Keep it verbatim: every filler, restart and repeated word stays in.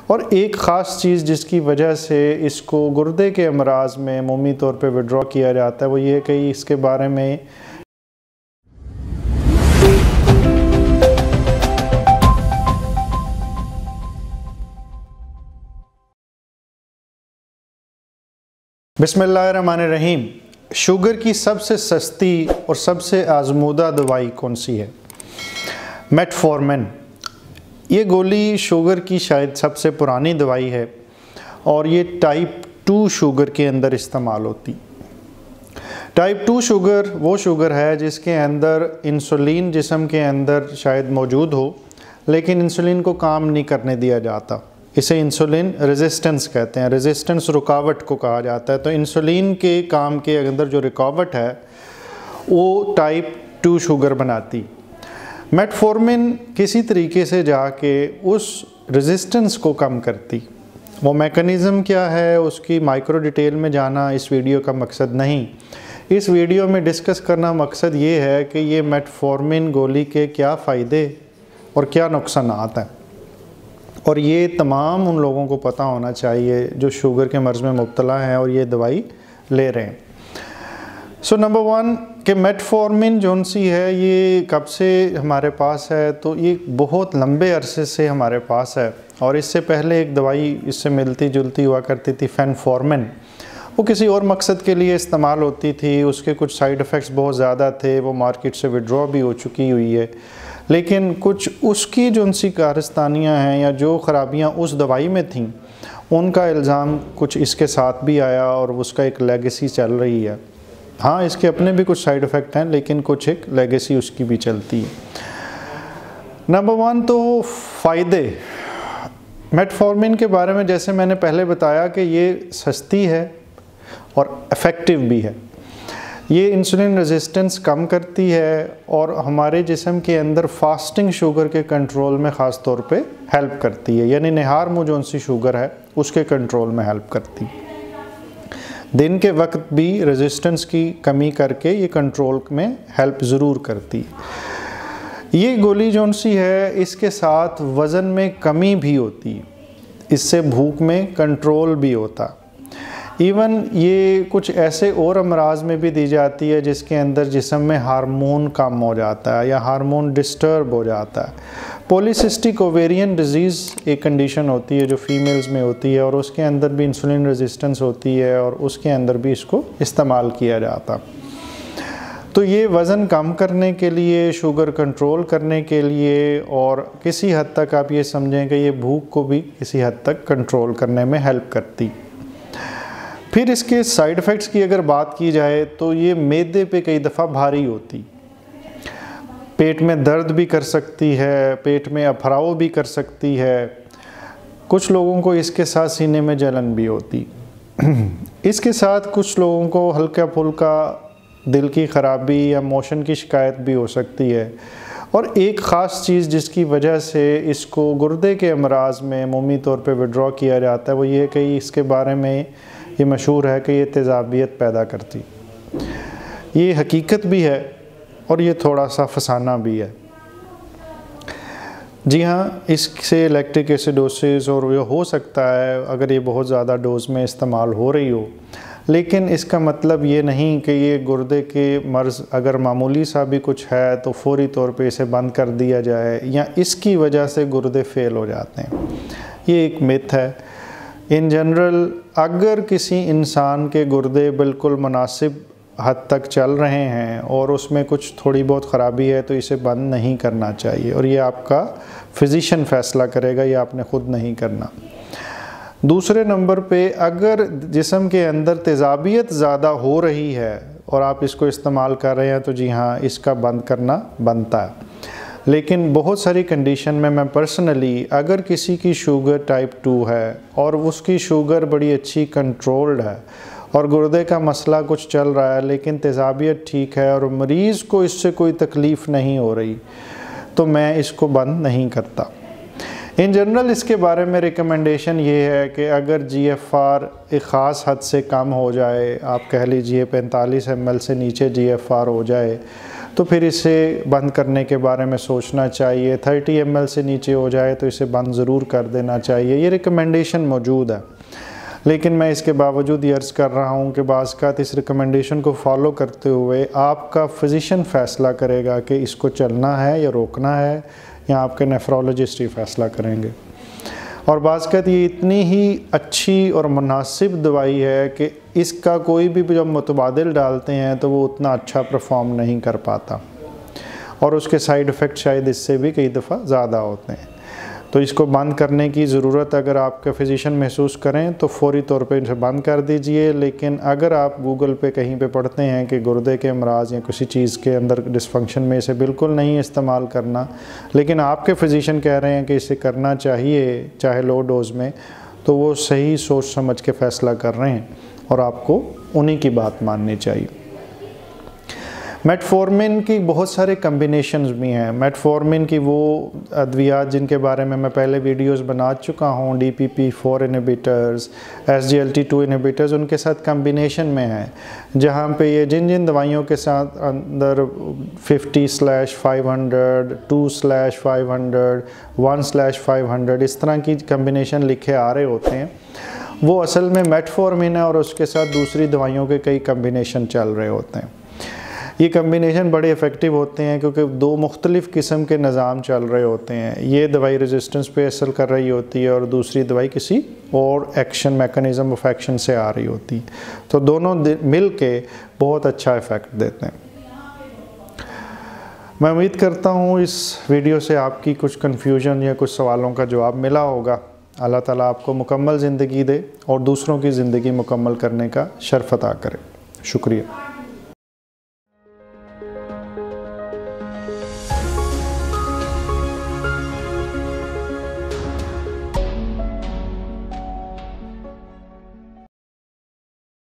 और एक ख़ास चीज़ जिसकी वजह से इसको गुर्दे के अमराज में अमूमी तौर पे विड्रॉ किया जाता है वो ये कि इसके बारे में बिस्मिल्लाहिर्रहमानिर्रहीम। शुगर की सबसे सस्ती और सबसे आजमूदा दवाई कौन सी है? मेटफॉर्मिन। ये गोली शुगर की शायद सबसे पुरानी दवाई है और ये टाइप टू शुगर के अंदर इस्तेमाल होती। टाइप टू शुगर वो शुगर है जिसके अंदर इंसुलिन जिस्म के अंदर शायद मौजूद हो, लेकिन इंसुलिन को काम नहीं करने दिया जाता। इसे इंसुलिन रेजिस्टेंस कहते हैं। रेजिस्टेंस रुकावट को कहा जाता है। तो इंसुलिन के काम के अंदर जो रुकावट है वो टाइप टू शुगर बनाती। मेटफॉर्मिन किसी तरीके से जाके उस रेजिस्टेंस को कम करती। वो मैकेनिज़्म क्या है उसकी माइक्रो डिटेल में जाना इस वीडियो का मकसद नहीं। इस वीडियो में डिस्कस करना मकसद ये है कि ये मेटफॉर्मिन गोली के क्या फ़ायदे और क्या नुकसानात हैं, और ये तमाम उन लोगों को पता होना चाहिए जो शुगर के मर्ज़ में मुब्तला हैं और ये दवाई ले रहे हैं। सो नंबर वन कि मेटफॉर्मिन जौन सी है ये कब से हमारे पास है? तो ये बहुत लंबे अरसे से हमारे पास है, और इससे पहले एक दवाई इससे मिलती जुलती हुआ करती थी फेनफॉर्मिन। वो किसी और मकसद के लिए इस्तेमाल होती थी, उसके कुछ साइड इफ़ेक्ट्स बहुत ज़्यादा थे, वो मार्केट से विड्रॉ भी हो चुकी हुई है। लेकिन कुछ उसकी जो सी कारस्तानियाँ हैं या जो ख़राबियाँ उस दवाई में थीं उनका इल्ज़ाम कुछ इसके साथ भी आया और उसका एक लेगेसी चल रही है। हाँ, इसके अपने भी कुछ साइड इफ़ेक्ट हैं, लेकिन कुछ एक लेगेसी उसकी भी चलती है। नंबर वन तो फ़ायदे मेटफॉर्मिन के बारे में, जैसे मैंने पहले बताया कि ये सस्ती है और इफ़ेक्टिव भी है। ये इंसुलिन रेजिस्टेंस कम करती है और हमारे जिस्म के अंदर फास्टिंग शुगर के कंट्रोल में ख़ास तौर पे हेल्प करती है, यानी निहार मुँह जौन सी शुगर है उसके कंट्रोल में हेल्प करती है। दिन के वक्त भी रेजिस्टेंस की कमी करके ये कंट्रोल में हेल्प ज़रूर करती है। ये गोली जौन सी है इसके साथ वज़न में कमी भी होती है, इससे भूख में कंट्रोल भी होता। इवन ये कुछ ऐसे और अमराज में भी दी जाती है जिसके अंदर जिस्म में हार्मोन कम हो जाता है या हार्मोन डिस्टर्ब हो जाता है। पॉलीसिस्टिक ओवेरियन डिजीज़ एक कंडीशन होती है जो फीमेल्स में होती है, और उसके अंदर भी इंसुलिन रेजिस्टेंस होती है और उसके अंदर भी इसको इस्तेमाल किया जाता। तो ये वज़न कम करने के लिए, शुगर कंट्रोल करने के लिए, और किसी हद तक आप ये समझें कि ये भूख को भी किसी हद तक कंट्रोल करने में हेल्प करती। फिर इसके साइड इफ़ेक्ट्स की अगर बात की जाए तो ये मैदे पे कई दफ़ा भारी होती, पेट में दर्द भी कर सकती है, पेट में अफराव भी कर सकती है। कुछ लोगों को इसके साथ सीने में जलन भी होती। इसके साथ कुछ लोगों को हल्का फुल्का दिल की ख़राबी या मोशन की शिकायत भी हो सकती है। और एक ख़ास चीज़ जिसकी वजह से इसको गुर्दे के अमराज में अमूमी तौर पे विड्रॉ किया जाता है वो ये कि इसके बारे में ये मशहूर है कि ये तेज़ाबियत पैदा करती। ये हकीकत भी है और ये थोड़ा सा फसाना भी है। जी हाँ, इससे लैक्टिक एसिडोसिस और ये हो सकता है अगर ये बहुत ज़्यादा डोज में इस्तेमाल हो रही हो, लेकिन इसका मतलब ये नहीं कि ये गुर्दे के मर्ज़ अगर मामूली सा भी कुछ है तो फौरी तौर पे इसे बंद कर दिया जाए या इसकी वजह से गुर्दे फेल हो जाते हैं। ये एक मिथ है। इन जनरल अगर किसी इंसान के गुर्दे बिल्कुल मुनासिब हद तक चल रहे हैं और उसमें कुछ थोड़ी बहुत ख़राबी है तो इसे बंद नहीं करना चाहिए, और ये आपका फिजिशियन फ़ैसला करेगा, ये आपने ख़ुद नहीं करना। दूसरे नंबर पे अगर जिस्म के अंदर तेज़ाबियत ज़्यादा हो रही है और आप इसको इस्तेमाल कर रहे हैं तो जी हाँ, इसका बंद करना बनता है। लेकिन बहुत सारी कंडीशन में मैं पर्सनली अगर किसी की शुगर टाइप टू है और उसकी शुगर बड़ी अच्छी कंट्रोल्ड है और गुर्दे का मसला कुछ चल रहा है लेकिन तेज़ाबियत ठीक है और मरीज़ को इससे कोई तकलीफ़ नहीं हो रही, तो मैं इसको बंद नहीं करता। इन जनरल इसके बारे में रिकमेंडेशन ये है कि अगर जी एफ़ आर एक ख़ास हद से कम हो जाए, आप कह लीजिए पैंतालीस एम एल से नीचे जी एफ़ आर हो जाए, तो फिर इसे बंद करने के बारे में सोचना चाहिए। थर्टी एम एल से नीचे हो जाए तो इसे बंद ज़रूर कर देना चाहिए। ये रिकमेंडेशन मौजूद है, लेकिन मैं इसके बावजूद ये अर्ज़ कर रहा हूँ कि बाज़ का इस रिकमेंडेशन को फॉलो करते हुए आपका फिजिशियन फ़ैसला करेगा कि इसको चलना है या रोकना है, या आपके नेफ्रोलॉजिस्ट ही फ़ैसला करेंगे। और बाज़ का ये इतनी ही अच्छी और मुनासिब दवाई है कि इसका कोई भी जब मुतबादिल डालते हैं तो वो उतना अच्छा परफॉर्म नहीं कर पाता, और उसके साइड इफ़ेक्ट शायद इससे भी कई दफ़ा ज़्यादा होते हैं। तो इसको बंद करने की ज़रूरत अगर आपके फिजिशियन महसूस करें तो फौरी तौर पे इसे बंद कर दीजिए। लेकिन अगर आप गूगल पे कहीं पे पढ़ते हैं कि गुर्दे के अमराज या किसी चीज़ के अंदर डिस्फंक्शन में इसे बिल्कुल नहीं इस्तेमाल करना, लेकिन आपके फिजिशियन कह रहे हैं कि इसे करना चाहिए चाहे लो डोज में, तो वो सही सोच समझ के फ़ैसला कर रहे हैं और आपको उन्हीं की बात माननी चाहिए। मेटफॉर्मिन की बहुत सारे कम्बिनेशंस भी हैं। मेटफॉर्मिन की वो अद्वियात जिनके बारे में मैं पहले वीडियोस बना चुका हूँ, D P P four inhibitors, S G L T two inhibitors, उनके साथ कम्बिनेशन में है, जहाँ पे ये जिन जिन दवाइयों के साथ अंदर fifty slash five hundred, two slash five hundred, one slash five hundred इस तरह की कम्बिनेशन लिखे आ रहे होते हैं, वो असल में मेटफॉर्मिन है और उसके साथ दूसरी दवाइयों के कई कम्बिनेशन चल रहे होते हैं। ये कम्बिनेशन बड़े इफ़ेक्टिव होते हैं क्योंकि दो मुख्तलिफ़ किस्म के निज़ाम चल रहे होते हैं। ये दवाई रेजिस्टेंस पे असर कर रही होती है और दूसरी दवाई किसी और एक्शन मैकेनिज़्म ऑफ एक्शन से आ रही होती है, तो दोनों मिल के बहुत अच्छा इफ़ेक्ट देते हैं। मैं उम्मीद करता हूँ इस वीडियो से आपकी कुछ कन्फ्यूजन या कुछ सवालों का जवाब मिला होगा। अल्लाह ताला आपको मुकम्मल ज़िंदगी दे और दूसरों की ज़िंदगी मुकम्मल करने का शर्फ अता करे। शुक्रिया।